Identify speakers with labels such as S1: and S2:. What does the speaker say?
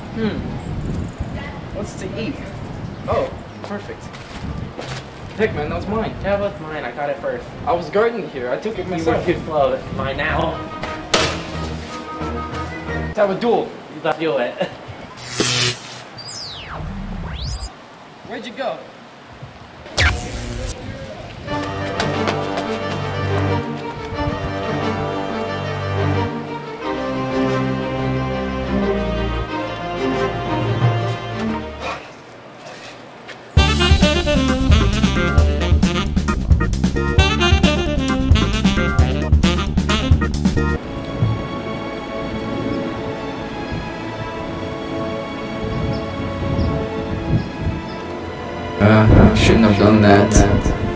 S1: What's to eat? Oh, perfect. Heck, man, that was mine.
S2: Yeah, it was mine. I got it first.
S1: I was guarding here. I took it
S2: You
S1: myself.
S2: were too slow. It's mine now.
S1: Let's have a duel.
S2: Let's do it.
S1: Where'd you go?
S3: Shouldn't have done that.